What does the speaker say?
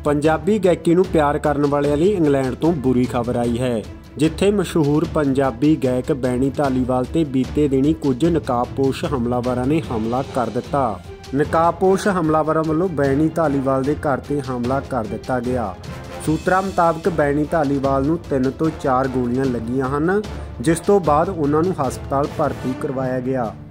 पंजाबी गायकी नूं प्यार करन वालियां लई इंग्लैंड तो बुरी खबर आई है, जिथे मशहूर पंजाबी गायक बैनी धालीवाल ते बीते दिनी कुछ नकाबपोश हमलावरां ने हमला कर दिता। नकाबपोश हमलावरां वल्लों बैनी धालीवाल दे घर ते हमला कर दिता गया। सूत्रों मुताबिक बैनी धालीवाल नूं 3 ਤੋਂ 4 गोलियां लगियां हन, जिस तो बाद उन्हां नूं हस्पताल भर्ती करवाया गया।